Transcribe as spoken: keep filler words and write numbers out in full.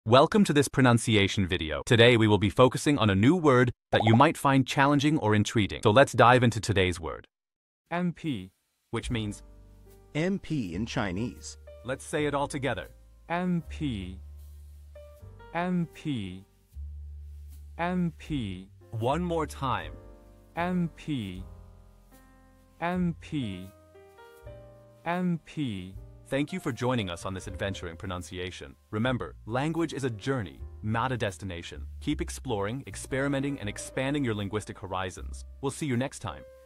Welcome to this pronunciation video. Today we will be focusing on a new word that you might find challenging or intriguing. So let's dive into today's word. M P, which means M P in Chinese. Let's say it all together. M P, M P, M P. One more time. M P, M P, M P. Thank you for joining us on this adventure in pronunciation. Remember, language is a journey, not a destination. Keep exploring, experimenting, and expanding your linguistic horizons. We'll see you next time.